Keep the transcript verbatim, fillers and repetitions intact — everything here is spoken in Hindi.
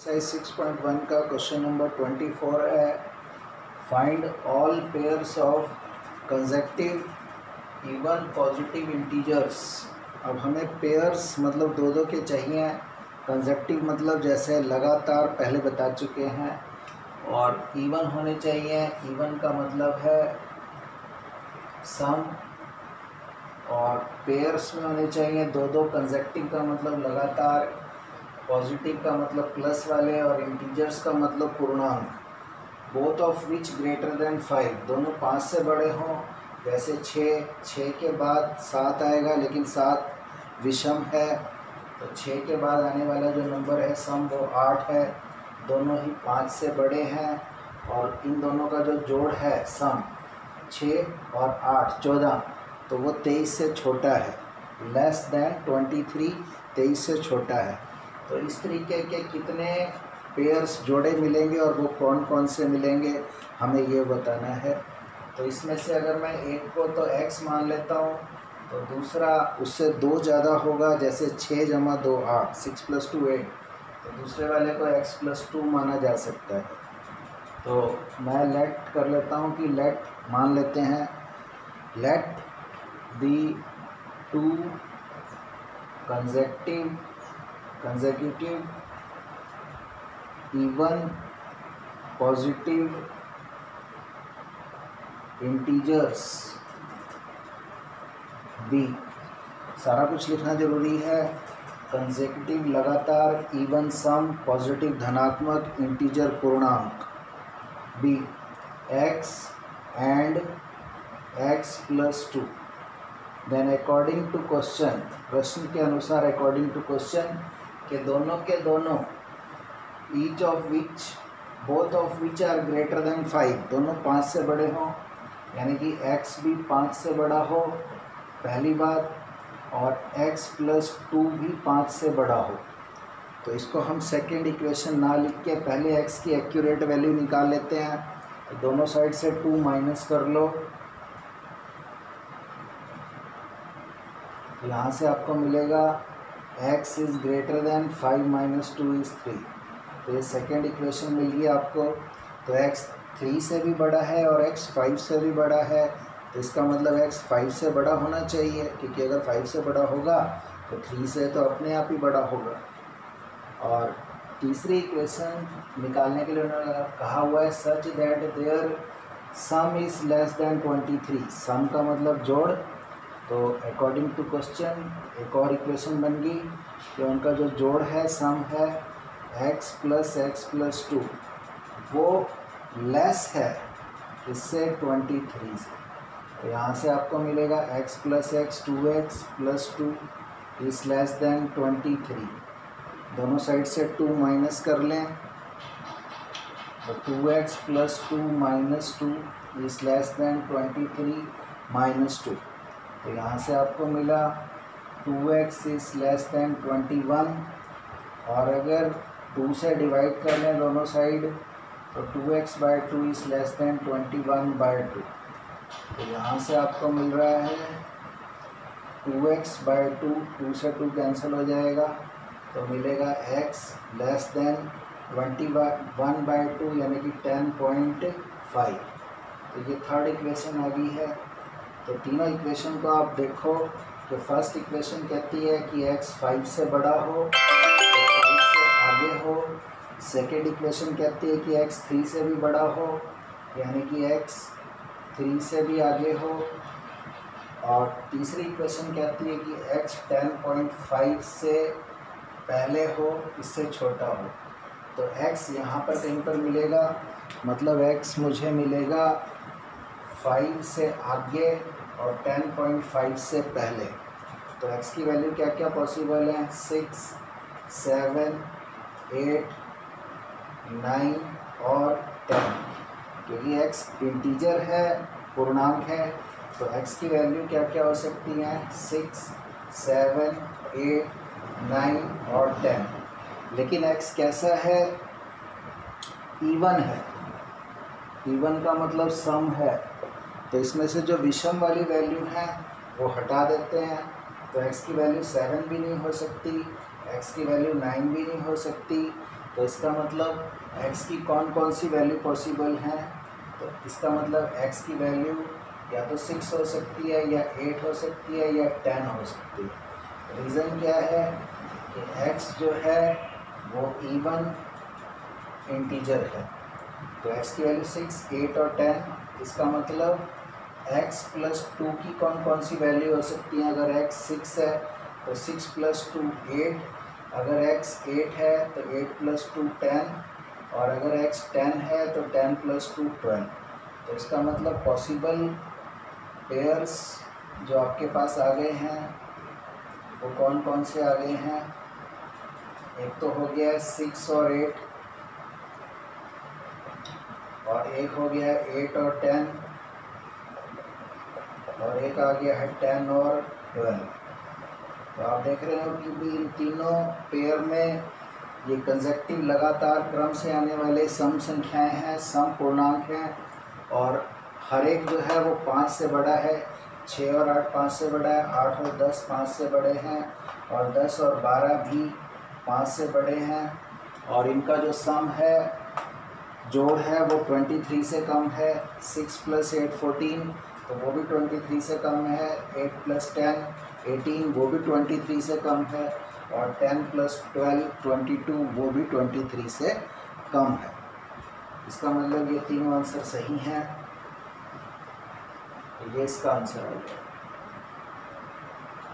एक्सरसाइज सिक्स पॉइंट वन का क्वेश्चन नंबर ट्वेंटी फोर है। Find all pairs of consecutive even positive integers. अब हमें पेयर्स मतलब दो दो के चाहिए, कंसेक्टिव मतलब जैसे लगातार पहले बता चुके हैं, और इवन होने चाहिए। इवन का मतलब है सम, और पेयर्स में होने चाहिए दो दो। कंसेक्टिव का मतलब लगातार, पॉजिटिव का मतलब प्लस वाले, और इंटीजर्स का मतलब पूर्णांक। Both of which greater than five, दोनों पाँच से बड़े हों। जैसे छः, छः के बाद सात आएगा, लेकिन सात विषम है, तो छः के बाद आने वाला जो नंबर है सम वो आठ है। दोनों ही पाँच से बड़े हैं, और इन दोनों का जो जोड़ है सम छः और आठ चौदह, तो वो तेईस से छोटा है। लेस देन ट्वेंटी थ्री, तेईस से छोटा है। तो इस तरीके के कितने पेयर्स जोड़े मिलेंगे और वो कौन कौन से मिलेंगे, हमें ये बताना है। तो इसमें से अगर मैं एक को तो x मान लेता हूँ, तो दूसरा उससे दो ज़्यादा होगा, जैसे छः जमा दो आठ, सिक्स प्लस टू एट, तो दूसरे वाले को x प्लस टू माना जा सकता है। तो मैं लेट कर लेता हूँ कि लेट मान लेते हैं, let the two consecutive consecutive even positive integers b। सारा कुछ लिखना जरूरी है। कंसेक्यूटिव लगातार, इवन सम पॉजिटिव धनात्मक, इंटीजर पूर्णांक। b x and x plus two. Then according to question, प्रश्न के अनुसार अकॉर्डिंग टू क्वेश्चन, के दोनों के दोनों each of which, both of which are greater than five, दोनों पाँच से बड़े हों, यानी कि x भी पाँच से बड़ा हो पहली बात, और x प्लस टू भी पाँच से बड़ा हो। तो इसको हम सेकेंड इक्वेशन ना लिख के पहले x की एक्यूरेट वैल्यू निकाल लेते हैं। तो दोनों साइड से टू माइनस कर लो, यहाँ से आपको मिलेगा x is greater than five minus two is three. तो ये सेकेंड इक्वेशन मिल गई आपको। तो x थ्री से भी बड़ा है और x फाइव से भी बड़ा है, तो इसका मतलब x फाइव से बड़ा होना चाहिए, क्योंकि अगर फाइव से बड़ा होगा तो थ्री से तो अपने आप ही बड़ा होगा। और तीसरी इक्वेशन निकालने के लिए उन्होंने कहा हुआ है such that their sum is less than twenty three. Sum का मतलब जोड़। तो अकॉर्डिंग टू क्वेश्चन एक और इक्वेशन बन गई कि उनका जो जोड़ है सम है x plus x plus two, वो लेस है इससे ट्वेंटी थ्री से। तो यहाँ से आपको मिलेगा x plus x, two x plus two is less than twenty three. दोनों साइड से टू माइनस कर लें, तो two x plus two minus two is less than twenty three minus two. तो यहाँ से आपको मिला two x is less than twenty one, और अगर टू से डिवाइड कर लें दोनों साइड, तो two x by two is less than twenty one by two. तो यहाँ से आपको मिल रहा है two x by two, two से टू कैंसिल हो जाएगा, तो मिलेगा x less than twenty one by two, यानी कि टेन पॉइंट फाइव। तो ये थर्ड इक्वेशन आ गई है। तो तीनों इक्वेशन को आप देखो, तो फर्स्ट इक्वेशन कहती है कि x फाइव से बड़ा हो, तो फाइव से आगे हो। सेकेंड इक्वेशन कहती है कि x थ्री से भी बड़ा हो, यानी कि x थ्री से भी आगे हो। और तीसरी इक्वेशन कहती है कि x टेन पॉइंट फाइव से पहले हो, इससे छोटा हो। तो x यहाँ पर कहीं पर मिलेगा, मतलब x मुझे मिलेगा फाइव से आगे और टेन पॉइंट फाइव से पहले। तो x की वैल्यू क्या क्या पॉसिबल है, सिक्स, सेवन, एट, नाइन और टेन। क्योंकि x इंटीजर है, पूर्णांक है, तो x की वैल्यू क्या क्या हो सकती हैं, सिक्स, सेवन, एट, नाइन और टेन। लेकिन x कैसा है, इवन है। इवन का मतलब सम है, तो इसमें से जो विषम वाली वैल्यू है वो हटा देते हैं। तो x की वैल्यू सेवन भी नहीं हो सकती, x की वैल्यू नाइन भी नहीं हो सकती, तो इसका मतलब x की कौन कौन सी वैल्यू पॉसिबल हैं, तो इसका मतलब x की वैल्यू या तो सिक्स हो सकती है या एट हो सकती है या टेन हो सकती है। रीज़न क्या है कि x जो है वो इवन इंटीजर है, तो x की वैल्यू सिक्स, एट और टेन। इसका मतलब x प्लस टू की कौन कौन सी वैल्यू हो सकती है। अगर x सिक्स है तो सिक्स प्लस टू एट, अगर x एट है तो एट प्लस टू टेन, और अगर x टेन है तो टेन प्लस टू ट्वेल्व। तो इसका मतलब पॉसिबल पेयर्स जो आपके पास आ गए हैं वो कौन कौन से आ गए हैं। एक तो हो गया है सिक्स और एट, और एक हो गया है एट और टेन, और एक आ गया है टेन और ट्वेल्व। तो आप देख रहे हो कि भी इन तीनों पेयर में ये कंसेक्टिव लगातार क्रम से आने वाले सम संख्याएं हैं, सम पूर्णांक हैं, और हर एक जो है वो पाँच से बड़ा है। छः और आठ पाँच से बड़ा है, आठ और दस पाँच से बड़े हैं, और दस और बारह भी पाँच से बड़े हैं, और इनका जो सम है, जोड़ है, वो तेईस से कम है। सिक्स प्लस एट फोर्टीन, तो वो भी तेईस से कम है। एट प्लस टेन एटीन, वो भी तेईस से कम है, और टेन प्लस ट्वेल्व बाईस, वो भी तेईस से कम है। इसका मतलब ये तीनों आंसर सही हैं, ये इसका आंसर हो गया।